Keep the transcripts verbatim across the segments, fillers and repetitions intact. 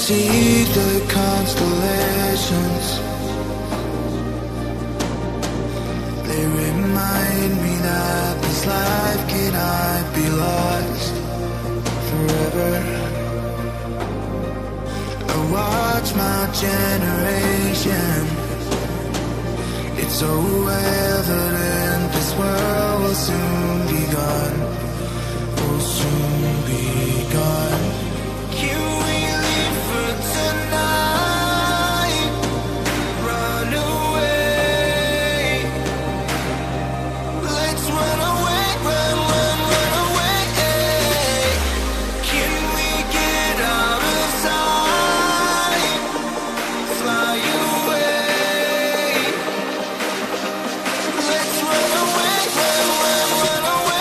see the constellations. They remind me that this life cannot be lost forever. I watch my generation. It's so evident this world will soon be gone. Will soon be gone. Can we leave for tonight? Run away. Let's run away, run, run, run away. Can we get out of sight? Fly away. Let's run away, run, run, run away.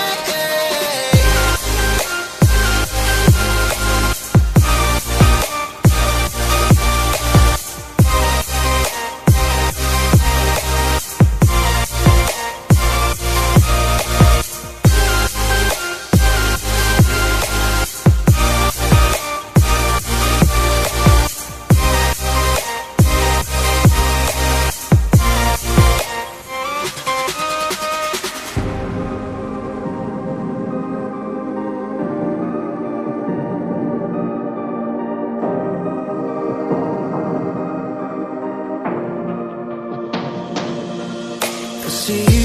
See